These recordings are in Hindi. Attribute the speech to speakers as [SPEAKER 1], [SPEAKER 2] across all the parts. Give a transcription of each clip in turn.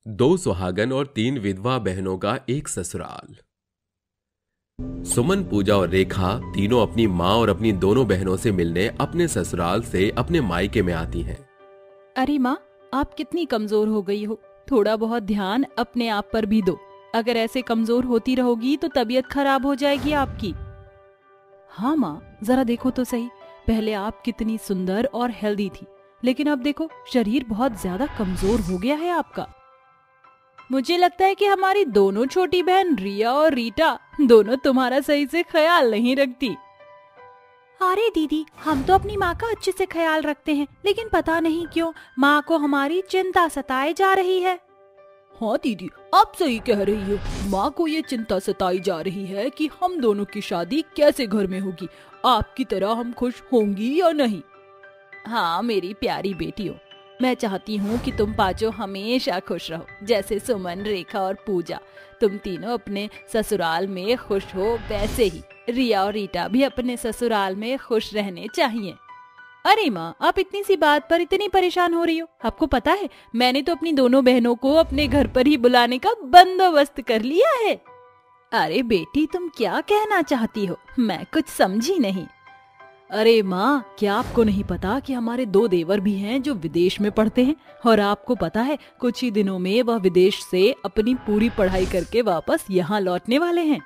[SPEAKER 1] दो सुहागन और तीन विधवा बहनों का एक ससुराल। सुमन, पूजा और रेखा तीनों अपनी माँ और अपनी दोनों बहनों से मिलने अपने ससुराल से अपने मायके में आती हैं।
[SPEAKER 2] अरे माँ, आप कितनी कमजोर हो गई हो, थोड़ा बहुत ध्यान अपने आप पर भी दो। अगर ऐसे कमजोर होती रहोगी तो तबीयत खराब हो जाएगी आपकी। हाँ माँ, जरा देखो तो सही, पहले आप कितनी सुंदर और हेल्दी थी, लेकिन अब देखो शरीर बहुत ज्यादा कमजोर हो गया है आपका। मुझे लगता है कि हमारी दोनों छोटी बहन रिया और रीटा दोनों तुम्हारा सही से ख्याल नहीं रखती। अरे दीदी, हम तो अपनी माँ का अच्छे से ख्याल रखते हैं, लेकिन पता नहीं क्यों माँ को हमारी चिंता सताए जा रही है। हाँ दीदी, आप सही कह रही हो, माँ को ये चिंता सताई जा रही है कि हम दोनों की शादी कैसे घर में होगी, आपकी तरह हम खुश होंगी या नहीं। हाँ मेरी प्यारी बेटियों, मैं चाहती हूँ कि तुम पांचों हमेशा खुश रहो, जैसे सुमन, रेखा और पूजा तुम तीनों अपने ससुराल में खुश हो, वैसे ही रिया और रीटा भी अपने ससुराल में खुश रहने चाहिए। अरे माँ, आप इतनी सी बात पर इतनी परेशान हो रही हो? आपको पता है मैंने तो अपनी दोनों बहनों को अपने घर पर ही बुलाने का बंदोबस्त कर लिया है। अरे बेटी, तुम क्या कहना चाहती हो? मैं कुछ समझी नहीं। अरे माँ, क्या आपको नहीं पता कि हमारे दो देवर भी हैं जो विदेश में पढ़ते हैं, और आपको पता है कुछ ही दिनों में वह विदेश से अपनी पूरी पढ़ाई करके वापस यहाँ लौटने वाले हैं।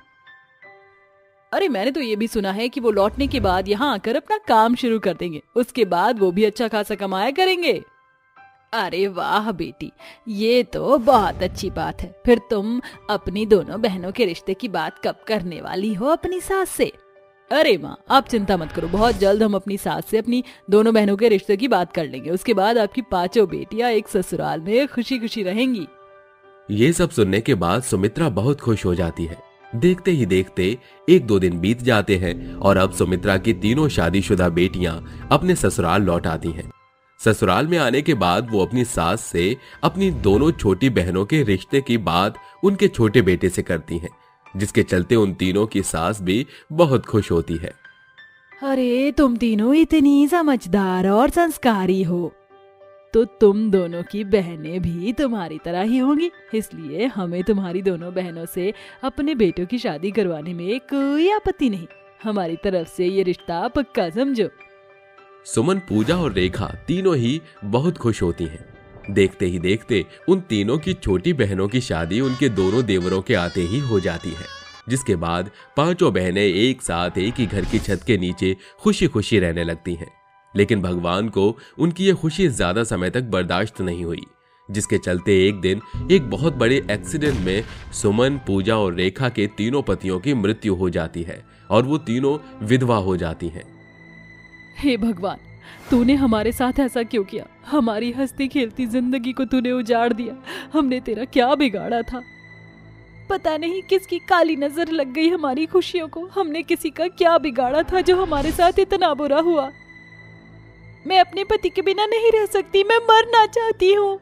[SPEAKER 2] अरे मैंने तो ये भी सुना है कि वो लौटने के बाद यहाँ आकर अपना काम शुरू कर देंगे, उसके बाद वो भी अच्छा खासा कमाया करेंगे। अरे वाह बेटी, ये तो बहुत अच्छी बात है। फिर तुम अपनी दोनों बहनों के रिश्ते की बात कब करने वाली हो अपनी सास से? अरे माँ, आप चिंता मत करो, बहुत जल्द हम अपनी सास से अपनी दोनों बहनों के रिश्ते की बात कर लेंगे। उसके बाद आपकी पांचों बेटियां एक ससुराल में खुशी खुशी रहेंगी।
[SPEAKER 1] ये सब सुनने के बाद सुमित्रा बहुत खुश हो जाती है। देखते ही देखते एक दो दिन बीत जाते हैं और अब सुमित्रा की तीनों शादीशुदा बेटियां अपने ससुराल लौट आती हैं। ससुराल में आने के बाद वो अपनी सास से अपनी दोनों छोटी बहनों के रिश्ते की बात उनके छोटे बेटे से करती हैं, जिसके चलते उन तीनों की सास भी बहुत खुश होती है।
[SPEAKER 2] अरे तुम तीनों इतनी समझदार और संस्कारी हो, तो तुम दोनों की बहनें भी तुम्हारी तरह ही होंगी, इसलिए हमें तुम्हारी दोनों बहनों से अपने बेटों की शादी करवाने में कोई आपत्ति नहीं। हमारी तरफ से ये रिश्ता पक्का समझो।
[SPEAKER 1] सुमन, पूजा और रेखा तीनों ही बहुत खुश होती हैं। देखते ही देखते उन तीनों की छोटी बहनों की शादी उनके दोनों देवरों के आते ही हो जाती है, जिसके बाद पांचों बहनें एक साथ एक ही घर की छत के नीचे खुशी खुशी रहने लगती हैं। लेकिन भगवान को उनकी ये खुशी ज्यादा समय तक बर्दाश्त नहीं हुई, जिसके चलते एक दिन एक बहुत बड़े एक्सीडेंट में सुमन, पूजा और रेखा के तीनों पतियों की मृत्यु हो जाती है और वो तीनों विधवा हो जाती हैं।
[SPEAKER 2] हे भगवान, तूने हमारे साथ ऐसा क्यों किया? हमारी हंसती खेलती जिंदगी को तूने उजाड़ दिया। हमने तेरा क्या बिगाड़ा था? पता नहीं किसकी काली नजर लग गई हमारी खुशियों को। हमने किसी का क्या बिगाड़ा था जो हमारे साथ इतना बुरा हुआ? मैं अपने पति के बिना नहीं रह सकती, मैं मरना चाहती हूँ।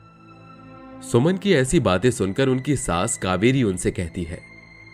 [SPEAKER 1] सुमन की ऐसी बातें सुनकर उनकी सास कावेरी उनसे कहती है,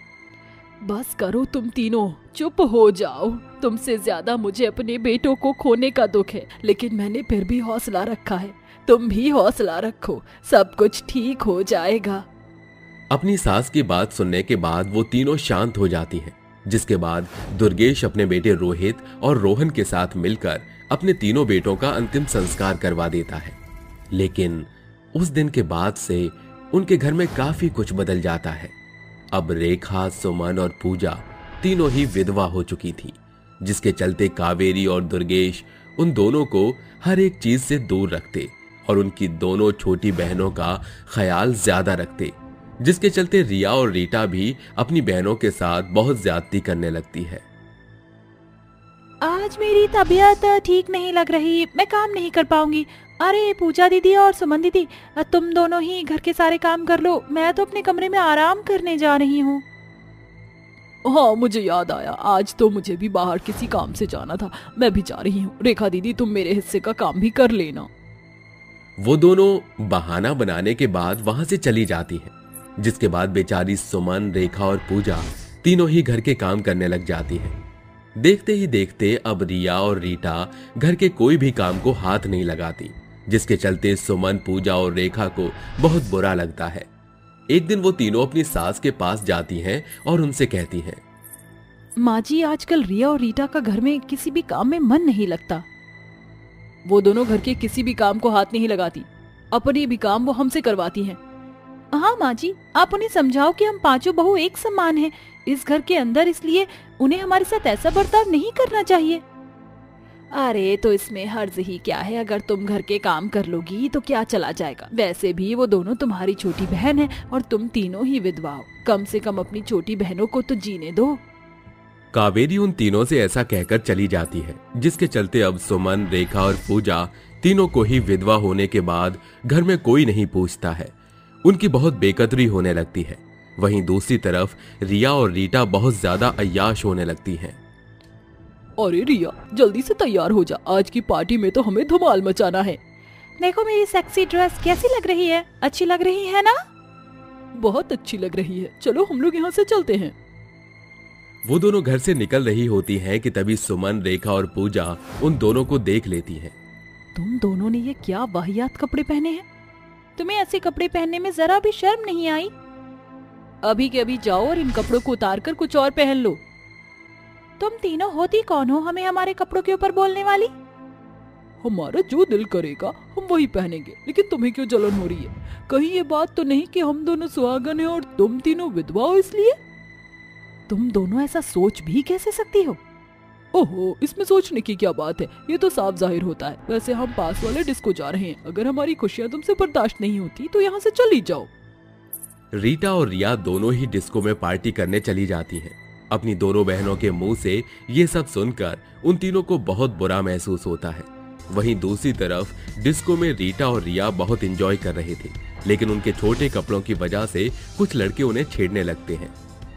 [SPEAKER 2] बस करो तुम तीनों, चुप हो जाओ। तुमसे ज्यादा मुझे अपने बेटों को खोने का दुख है, लेकिन मैंने फिर भी हौसला रखा है। तुम भी हौसला रखो, सब कुछ ठीक हो जाएगा।
[SPEAKER 1] अपनी सास की बात सुनने के बाद वो तीनों शांत हो जाती हैं, जिसके बाद दुर्गेश अपने बेटे रोहित और रोहन के साथ मिलकर अपने तीनों बेटों का अंतिम संस्कार करवा देता है। लेकिन उस दिन के बाद से उनके घर में काफी कुछ बदल जाता है। अब रेखा, सुमन और पूजा तीनों ही विधवा हो चुकी थी, जिसके चलते कावेरी और दुर्गेश उन दोनों को हर एक चीज से दूर रखते और उनकी दोनों छोटी बहनों का ख्याल ज्यादा रखते, जिसके चलते रिया और रीटा भी अपनी बहनों के साथ बहुत ज्यादती करने लगती है।
[SPEAKER 2] आज मेरी तबीयत ठीक नहीं लग रही, मैं काम नहीं कर पाऊंगी। अरे पूजा दीदी और सुमन दीदी, तुम दोनों ही घर के सारे काम कर लो, मैं तो अपने कमरे में आराम करने जा रही हूँ। हाँ मुझे याद आया, आज तो मुझे भी बाहर किसी काम से जाना था, मैं भी जा रही हूँ। रेखा दीदी तुम मेरे हिस्से का काम भी कर लेना।
[SPEAKER 1] वो दोनों बहाना बनाने के बाद वहां से चली जाती हैं, जिसके बाद बेचारी सुमन, रेखा और पूजा तीनों ही घर के काम करने लग जाती हैं। देखते ही देखते अब रिया और रीटा घर के कोई भी काम को हाथ नहीं लगाती, जिसके चलते सुमन, पूजा और रेखा को बहुत बुरा लगता है। एक दिन वो तीनों अपनी सास के पास जाती हैं और उनसे कहती हैं,
[SPEAKER 2] माँ जी, आजकल रिया और रीटा का घर में किसी भी काम में मन नहीं लगता। वो दोनों घर के किसी भी काम को हाथ नहीं लगाती, अपने भी काम वो हमसे करवाती हैं। हाँ माँ जी, आप उन्हें समझाओ कि हम पांचों बहू एक समान हैं इस घर के अंदर, इसलिए उन्हें हमारे साथ ऐसा बर्ताव नहीं करना चाहिए। अरे तो इसमें हर्ज ही क्या है, अगर तुम घर के काम कर लोगी तो क्या चला जाएगा। वैसे भी वो दोनों तुम्हारी छोटी बहन है और तुम तीनों ही विधवा हो, कम से कम अपनी छोटी बहनों को तो जीने दो।
[SPEAKER 1] कावेरी उन तीनों से ऐसा कहकर चली जाती है, जिसके चलते अब सुमन, रेखा और पूजा तीनों को ही विधवा होने के बाद घर में कोई नहीं पूछता है। उनकी बहुत बेकदरी होने लगती है। वहीं दूसरी तरफ रिया और रीटा बहुत ज्यादा अय्याश होने लगती हैं।
[SPEAKER 2] अरे रिया, जल्दी से तैयार हो जा, आज की पार्टी में तो हमें धमाल मचाना है। देखो मेरी सेक्सी ड्रेस कैसी लग रही है, अच्छी लग रही है ना? बहुत अच्छी लग रही है, चलो हम लोग यहाँ से चलते हैं।
[SPEAKER 1] वो दोनों घर से निकल रही होती हैं कि तभी सुमन, रेखा और पूजा उन दोनों को देख लेती हैं।
[SPEAKER 2] तुम दोनों ने ये क्या वाहियात कपड़े पहने हैं? तुम्हें ऐसे कपड़े पहनने में जरा भी शर्म नहीं आई? अभी के अभी जाओ और इन कपड़ों को उतार कर कुछ और पहन लो। तुम तीनों होती कौन हो हमें हमारे कपड़ों के ऊपर बोलने वाली? हमारा जो दिल करेगा हम वही पहनेंगे, लेकिन तुम्हें क्यों जलन हो रही है? कहीं ये बात तो नहीं कि हम दोनों सुहागन हैं और तुम तीनों विधवा हो इसलिए? तुम दोनों ऐसा सोच भी कैसे सकती हो? ओहो, इसमें सोचने की क्या बात है, ये तो साफ जाहिर होता है। वैसे हम पास वाले डिस्को जा रहे हैं, अगर हमारी खुशियाँ तुमसे बर्दाश्त नहीं होती तो यहाँ से चली जाओ।
[SPEAKER 1] रीटा और रिया दोनों ही डिस्को में पार्टी करने चली जाती हैं। अपनी दोनों बहनों के मुंह से ये सब सुनकर उन तीनों को बहुत बुरा महसूस होता है। वहीं दूसरी तरफ डिस्को में रीटा और रिया बहुत एंजॉय कर रहे थे, लेकिन उनके छोटे कपड़ों की वजह से कुछ लड़के उन्हें छेड़ने लगते हैं।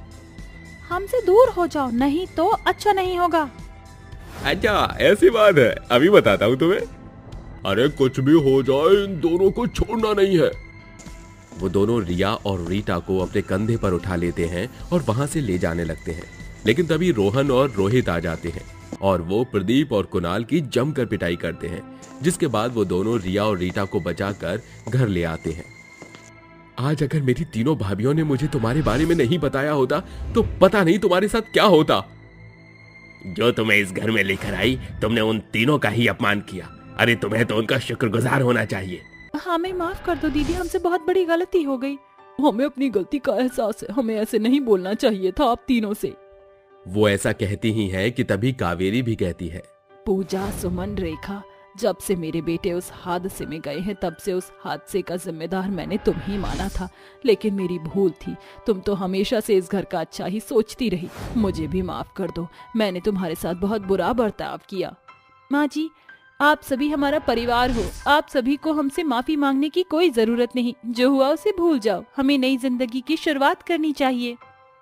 [SPEAKER 2] हमसे दूर हो जाओ, नहीं तो अच्छा नहीं होगा।
[SPEAKER 1] अच्छा ऐसी बात है, अभी बताता हूँ तुम्हें। अरे कुछ भी हो जाए, इन दोनों को छोड़ना नहीं है। वो दोनों रिया और रीटा को अपने कंधे पर उठा लेते हैं और वहां से ले जाने लगते हैं, लेकिन तभी रोहन और रोहित आ जाते हैं और वो प्रदीप और कुणाल की जमकर पिटाई करते हैं, जिसके बाद वो दोनों रिया और रीटा को बचाकर घर ले आते हैं। आज अगर मेरी तीनों भाभियों ने मुझे तुम्हारे बारे में नहीं बताया होता तो पता नहीं तुम्हारे साथ क्या होता। जो तुम्हें इस घर में लेकर आई, तुमने उन तीनों का ही अपमान किया। अरे तुम्हें तो उनका शुक्रगुजार होना चाहिए।
[SPEAKER 2] हमें माफ कर दो दीदी, हमसे बहुत बड़ी गलती हो गई। हमें अपनी गलती का एहसास है, हमें ऐसे नहीं बोलना चाहिए था आप तीनों से।
[SPEAKER 1] वो ऐसा कहती ही है कि तभी कावेरी भी कहती है,
[SPEAKER 2] पूजा, सुमन, रेखा, जब से मेरे बेटे उस हादसे में गए हैं तब से उस हादसे का जिम्मेदार मैंने तुम ही माना था, लेकिन मेरी भूल थी। तुम तो हमेशा से इस घर का अच्छा ही सोचती रही। मुझे भी माफ कर दो, मैंने तुम्हारे साथ बहुत बुरा बर्ताव किया। माँ जी, आप सभी हमारा परिवार हो, आप सभी को हमसे माफी मांगने की कोई जरूरत नहीं। जो हुआ उसे भूल जाओ, हमें नई जिंदगी की शुरुआत करनी चाहिए।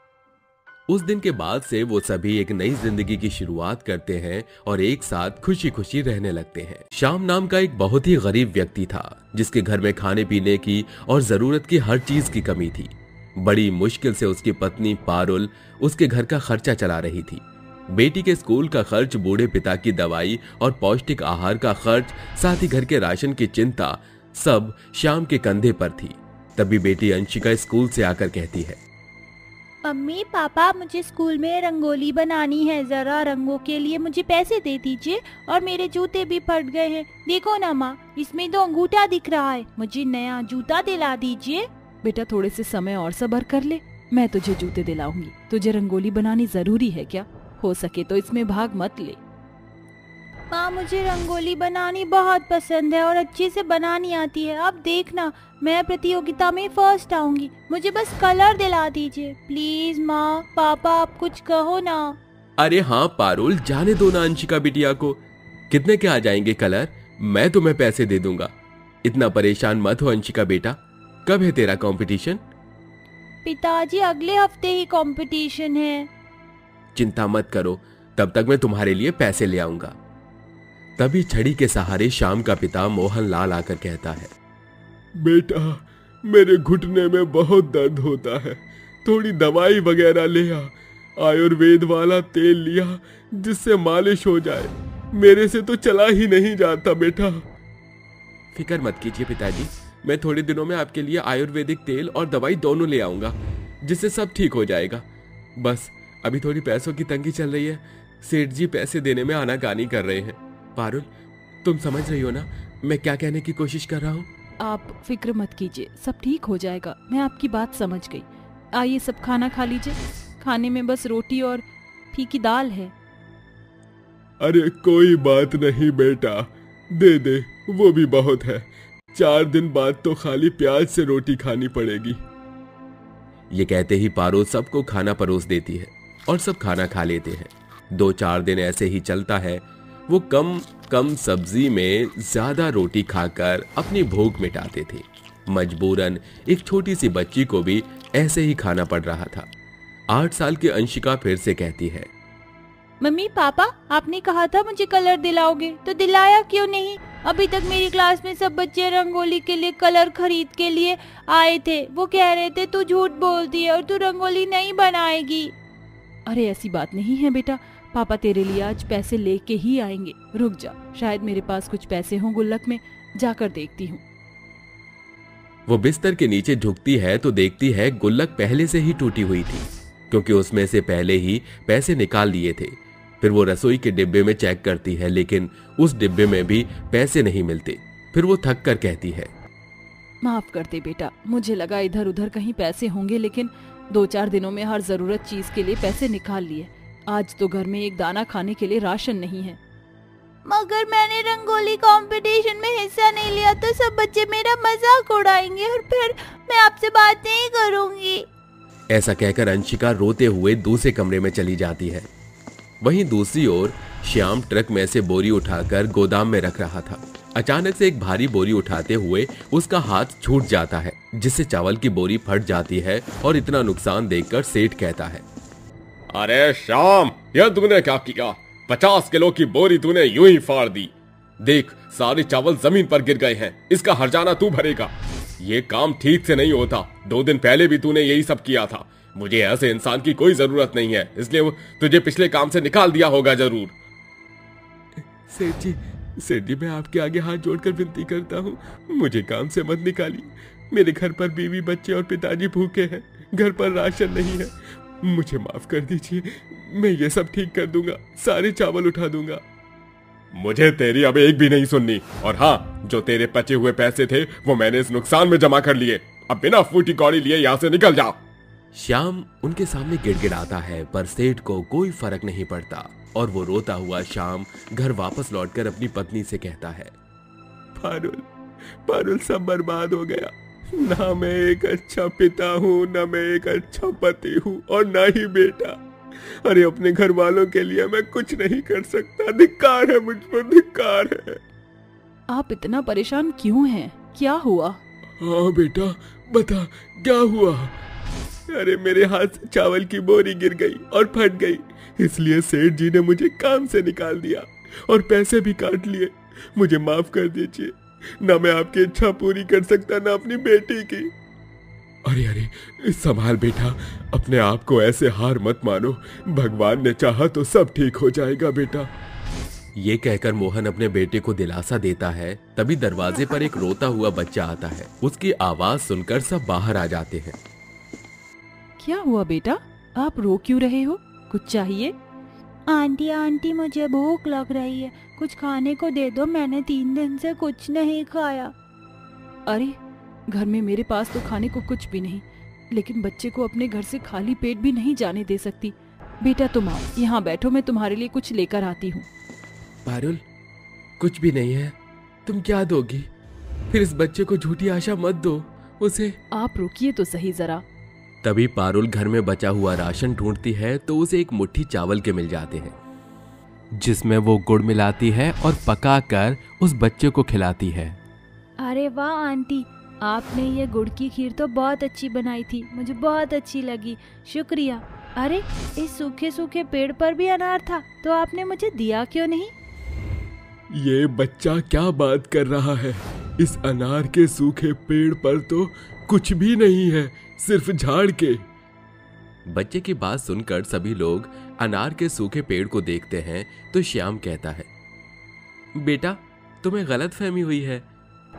[SPEAKER 1] उस दिन के बाद से वो सभी एक नई जिंदगी की शुरुआत करते हैं और एक साथ खुशी खुशी रहने लगते हैं। श्याम नाम का एक बहुत ही गरीब व्यक्ति था, जिसके घर में खाने पीने की और जरूरत की हर चीज की कमी थी। बड़ी मुश्किल से उसकी पत्नी पारुल उसके घर का खर्चा चला रही थी। बेटी के स्कूल का खर्च, बूढ़े पिता की दवाई और पौष्टिक आहार का खर्च, साथ ही घर के राशन की चिंता, सब श्याम के कंधे पर थी। तभी बेटी अंशिका स्कूल से आकर कहती है,
[SPEAKER 3] मम्मी पापा, मुझे स्कूल में रंगोली बनानी है, जरा रंगों के लिए मुझे पैसे दे दीजिए। और मेरे जूते भी फट गए हैं, देखो ना माँ, इसमें तो अंगूठा दिख रहा है, मुझे नया जूता दिला दीजिए।
[SPEAKER 2] बेटा थोड़े से समय और सब्र कर ले, मैं तुझे जूते दिलाऊंगी। तुझे रंगोली बनानी जरूरी है क्या? हो सके तो इसमें भाग मत ले।
[SPEAKER 3] माँ, मुझे रंगोली बनानी बहुत पसंद है और अच्छे से बनानी आती है। आप देखना, मैं प्रतियोगिता में फर्स्ट आऊंगी। मुझे बस कलर दिला दीजिए प्लीज। माँ पापा, आप कुछ कहो ना।
[SPEAKER 1] अरे हाँ पारुल, जाने दो ना अंशिका बिटिया को। कितने के आ जाएंगे कलर? मैं तुम्हें पैसे दे दूंगा। इतना परेशान मत हो अंशिका बेटा। कब है तेरा कंपटीशन?
[SPEAKER 3] पिताजी, अगले हफ्ते ही कंपटीशन है।
[SPEAKER 1] चिंता मत करो, तब तक मैं तुम्हारे लिए पैसे ले आऊंगा। तभी छड़ी के सहारे श्याम का पिता मोहन लाल आकर कहता है, बेटा मेरे घुटने में बहुत दर्द होता है, थोड़ी दवाई वगैरह ले आ। आयुर्वेद वाला तेल लिया जिससे मालिश हो जाए, मेरे से तो चला ही नहीं जाता बेटा। फिक्र मत कीजिए पिताजी, मैं थोड़े दिनों में आपके लिए आयुर्वेदिक तेल और दवाई दोनों ले आऊंगा, जिससे सब ठीक हो जाएगा। बस अभी थोड़ी पैसों की तंगी चल रही है, सेठ जी पैसे देने में आनाकानी कर रहे हैं। पारुल, तुम समझ रही हो ना मैं क्या कहने की कोशिश कर रहा हूँ?
[SPEAKER 2] आप फिक्र मत कीजिए, सब ठीक हो जाएगा। मैं आपकी बात समझ गई। आइए सब खाना खा लीजिए। खाने में बस रोटी और फीकी दाल है।
[SPEAKER 1] अरे कोई बात नहीं बेटा, दे दे, वो भी बहुत है। 4 दिन बाद तो खाली प्याज से रोटी खानी पड़ेगी। ये कहते ही पारुल सबको खाना परोस देती है और सब खाना खा लेते हैं। 2-4 दिन ऐसे ही चलता है। वो कम कम सब्जी में ज्यादा रोटी खाकर अपनी भूख मिटाते थे। मजबूरन एक छोटी सी बच्ची को भी ऐसे ही खाना पड़ रहा था। 8 साल की अंशिका फिर से कहती है,
[SPEAKER 3] मम्मी पापा, आपने कहा था मुझे कलर दिलाओगे, तो दिलाया क्यों नहीं? अभी तक मेरी क्लास में सब बच्चे रंगोली के लिए कलर खरीद के लिए आए थे। वो कह रहे थे तू झूठ बोलती है और तू रंगोली नहीं बनाएगी।
[SPEAKER 2] अरे ऐसी बात नहीं है बेटा, पापा तेरे लिए आज पैसे लेके ही आएंगे। रुक जा, शायद मेरे पास कुछ पैसे हों गुल्लक में, जाकर देखती हूँ।
[SPEAKER 1] वो बिस्तर के नीचे झुकती है तो देखती है गुल्लक पहले से ही टूटी हुई थी, क्योंकि उसमें से पहले ही पैसे निकाल लिए थे। फिर वो रसोई के डिब्बे में चेक करती है, लेकिन उस डिब्बे में भी पैसे नहीं मिलते। फिर वो थक कर कहती है,
[SPEAKER 2] माफ कर दे बेटा, मुझे लगा इधर उधर कहीं पैसे होंगे, लेकिन 2-4 दिनों में हर जरूरत चीज के लिए पैसे निकाल लिए। आज तो घर में एक दाना खाने के लिए राशन नहीं है।
[SPEAKER 3] मगर मैंने रंगोली कंपटीशन में हिस्सा नहीं लिया तो सब बच्चे मेरा मजाक उड़ाएंगे और फिर मैं आपसे बात नहीं करूंगी।
[SPEAKER 1] ऐसा कहकर अंशिका रोते हुए दूसरे कमरे में चली जाती है। वहीं दूसरी ओर श्याम ट्रक में से बोरी उठाकर गोदाम में रख रहा था। अचानक से एक भारी बोरी उठाते हुए उसका हाथ छूट जाता है, जिससे चावल की बोरी फट जाती है और इतना नुकसान देखकर सेठ कहता है,
[SPEAKER 4] अरे श्याम, यह तूने क्या किया? 50 किलो की बोरी तूने यूं ही फाड़ दी। देख, सारे चावल जमीन पर गिर गए हैं। इसका हर्जाना तू भरेगा। ये काम ठीक से नहीं होता। 2 दिन पहले भी तूने यही सब किया था। मुझे ऐसे इंसान की कोई जरूरत नहीं है, इसलिए वो तुझे पिछले काम से निकाल दिया होगा जरूर।
[SPEAKER 1] सेठ जी, मैं आपके आगे हाथ जोड़कर विनती करता हूँ, मुझे काम से मत निकालिए। मेरे घर पर बीवी, बच्चे और पिताजी भूखे हैं। घर पर राशन नहीं है। मुझे माफ कर दीजिए, मैं ये सब ठीक कर दूंगा। सारे चावल उठा दूंगा।
[SPEAKER 4] मुझे तेरी अब एक भी नहीं सुननी। और हाँ, जो तेरे बचे हुए पैसे थे वो मैंने इस नुकसान में जमा कर लिए। अब बिना फूटी कौड़ी लिए यहाँ से निकल जा।
[SPEAKER 1] श्याम उनके सामने गिड़गिड़ाता है, पर सेठ को कोई फर्क नहीं पड़ता और वो रोता हुआ श्याम घर वापस लौटकर अपनी पत्नी से कहता है, पारुल सब बर्बाद हो गया। ना मैं एक अच्छा पिता हूँ, ना मैं एक अच्छा पति हूँ, और ना ही बेटा। अरे अपने घर वालों के लिए मैं कुछ नहीं कर सकता। धिक्कार है मुझ पर, धिक्कार है।
[SPEAKER 2] आप इतना परेशान क्यों हैं? क्या हुआ?
[SPEAKER 1] हाँ बेटा, बता क्या हुआ? अरे मेरे हाथ से चावल की बोरी गिर गई और फट गई, इसलिए सेठ जी ने मुझे काम से निकाल दिया और पैसे भी काट लिए। मुझे माफ कर दीजिए। ना मैं आपकी इच्छा पूरी कर सकता, ना अपनी बेटी की। अरे संभाल बेटा, अपने आप को ऐसे हार मत मानो। भगवान ने चाहा तो सब ठीक हो जाएगा बेटा। ये कहकर मोहन अपने बेटे को दिलासा देता है। तभी दरवाजे पर एक रोता हुआ बच्चा आता है। उसकी आवाज सुनकर सब बाहर आ जाते हैं।
[SPEAKER 2] क्या हुआ बेटा, आप रो क्यों रहे हो? कुछ चाहिए?
[SPEAKER 3] आंटी, मुझे भूख लग रही है, कुछ खाने को दे दो। मैंने 3 दिन से कुछ नहीं खाया।
[SPEAKER 2] अरे घर में मेरे पास तो खाने को कुछ भी नहीं, लेकिन बच्चे को अपने घर से खाली पेट भी नहीं जाने दे सकती। बेटा तुम आओ, यहाँ बैठो, मैं तुम्हारे लिए कुछ लेकर आती हूँ।
[SPEAKER 1] पारुल, कुछ भी नहीं है, तुम क्या दोगी? फिर इस बच्चे को झूठी आशा मत दो उसे।
[SPEAKER 2] आप रुकिए तो सही जरा।
[SPEAKER 1] तभी पारुल घर में बचा हुआ राशन ढूंढती है तो उसे एक मुट्ठी चावल के मिल जाते हैं, जिसमें वो गुड़ मिलाती है और पकाकर उस बच्चे को खिलाती है।
[SPEAKER 3] अरे वाह आंटी, आपने ये गुड़ की खीर तो बहुत अच्छी बनाई थी, मुझे बहुत अच्छी लगी, शुक्रिया। अरे इस सूखे सूखे पेड़ पर भी अनार था, तो आपने मुझे दिया क्यों नहीं?
[SPEAKER 1] ये बच्चा क्या बात कर रहा है? इस अनार के सूखे पेड़ पर तो कुछ भी नहीं है, सिर्फ झाड़ के। बच्चे की बात सुनकर सभी लोग अनार के सूखे पेड़ को देखते हैं तो श्याम कहता है, बेटा तुम्हें गलतफहमी हुई है।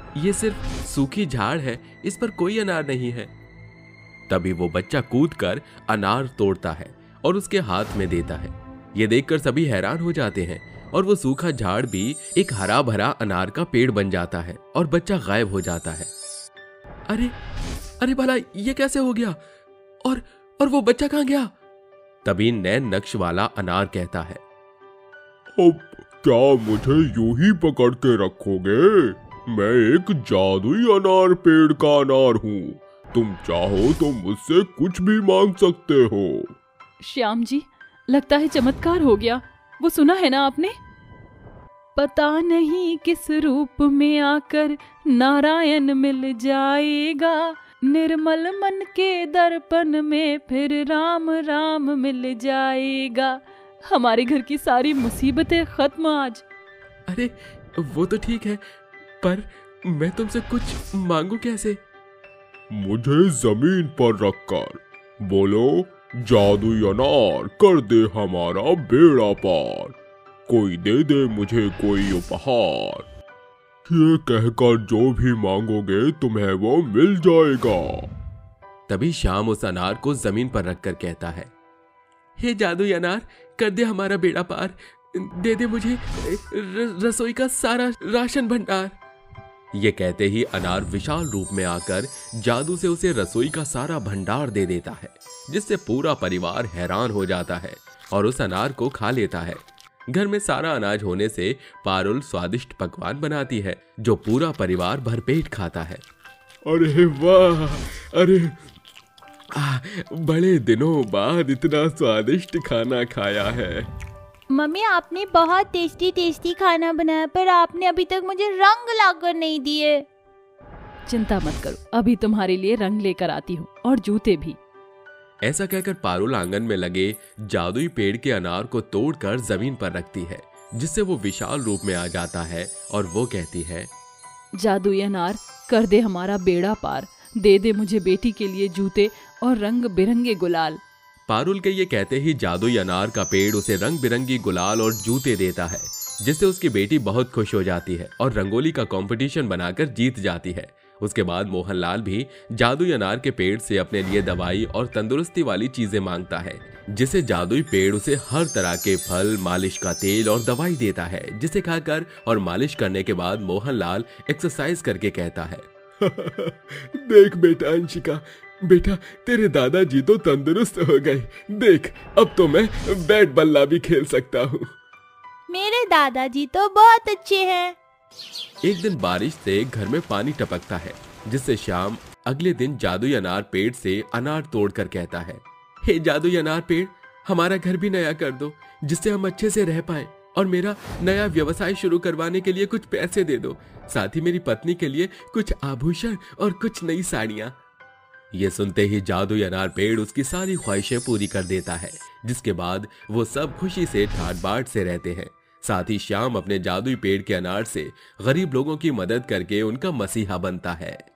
[SPEAKER 1] ये सिर्फ सूखी झाड़ है, इस पर कोई अनार नहीं है। तभी वो बच्चा कूदकर अनार तोड़ता है और उसके हाथ में देता है। ये देखकर सभी हैरान हो जाते हैं और वो सूखा झाड़ भी एक हरा भरा अनार का पेड़ बन जाता है और बच्चा गायब हो जाता है। अरे अरे भला ये कैसे हो गया? और वो बच्चा कहां गया? तभी नैन नक्श वाला अनार कहता है,
[SPEAKER 5] अब क्या मुझे यूं ही पकड़ के रखोगे? मैं एक जादुई अनार पेड़ का अनार हूँ। तुम चाहो तो मुझसे कुछ भी मांग सकते हो।
[SPEAKER 2] श्याम जी, लगता है चमत्कार हो गया। वो सुना है ना आपने? पता नहीं किस रूप में आकर नारायण मिल जाएगा, निर्मल मन के दर्पण में फिर राम राम मिल जाएगा। हमारे घर की सारी मुसीबतें खत्म आज।
[SPEAKER 1] अरे वो तो ठीक है, पर मैं तुमसे कुछ मांगू कैसे?
[SPEAKER 5] मुझे जमीन पर रखकर बोलो, जादुई अनार कर दे हमारा बेड़ा पार, कोई दे मुझे कोई उपहार। ये कहकर जो भी मांगोगे तुम्हें वो मिल जाएगा।
[SPEAKER 1] तभी श्याम उस अनार को जमीन पर रखकर कहता है, हे जादुई अनार, कर दे हमारा बेड़ा पार, दे मुझे रसोई का सारा राशन भंडार। ये कहते ही अनार विशाल रूप में आकर जादू से उसे रसोई का सारा भंडार दे देता है, जिससे पूरा परिवार हैरान हो जाता है और उस अनार को खा लेता है। घर में सारा अनाज होने से पारुल स्वादिष्ट पकवान बनाती है, जो पूरा परिवार भरपेट खाता है।
[SPEAKER 5] अरे वाह, अरे
[SPEAKER 1] बड़े दिनों बाद इतना स्वादिष्ट खाना खाया है।
[SPEAKER 3] मम्मी, आपने बहुत टेस्टी टेस्टी खाना बनाया, पर आपने अभी तक मुझे रंग लाकर नहीं दिए।
[SPEAKER 2] चिंता मत करो, अभी तुम्हारे लिए रंग लेकर आती हूँ, और जूते भी।
[SPEAKER 1] ऐसा कहकर पारुल आंगन में लगे जादुई पेड़ के अनार को तोड़कर जमीन पर रखती है, जिससे वो विशाल रूप में आ जाता है और वो कहती है,
[SPEAKER 2] जादुई अनार, कर दे हमारा बेड़ा पार, दे मुझे बेटी के लिए जूते और रंग बिरंगे गुलाल।
[SPEAKER 1] पारुल के ये कहते ही जादुई अनार का पेड़ उसे रंग बिरंगी गुलाल और जूते देता है, जिससे उसकी बेटी बहुत खुश हो जाती है और रंगोली का कंपटीशन बनाकर जीत जाती है। उसके बाद मोहनलाल भी जादुई अनार के पेड़ से अपने लिए दवाई और तंदुरुस्ती वाली चीजें मांगता है, जिसे जादुई पेड़ उसे हर तरह के फल, मालिश का तेल और दवाई देता है, जिसे खाकर और मालिश करने के बाद मोहनलाल एक्सरसाइज करके कहता है,
[SPEAKER 5] देख बेटा अंशिका, बेटा तेरे दादाजी तो तंदुरुस्त हो गए। देख, अब तो मैं बैट बल्ला भी खेल सकता हूँ।
[SPEAKER 3] मेरे दादाजी तो बहुत अच्छे हैं।
[SPEAKER 1] एक दिन बारिश से घर में पानी टपकता है, जिससे श्याम अगले दिन जादुई अनार पेड़ से अनार तोड़कर कहता है, हे जादुई अनार पेड़, हमारा घर भी नया कर दो, जिससे हम अच्छे से रह पाएं, और मेरा नया व्यवसाय शुरू करवाने के लिए कुछ पैसे दे दो, साथ ही मेरी पत्नी के लिए कुछ आभूषण और कुछ नई साड़ियां। ये सुनते ही जादुई अनार पेड़ उसकी सारी ख्वाहिशें पूरी कर देता है, जिसके बाद वो सब खुशी से ठाट बाट से रहते हैं। साथ ही श्याम अपने जादुई पेड़ के अनार से गरीब लोगों की मदद करके उनका मसीहा बनता है।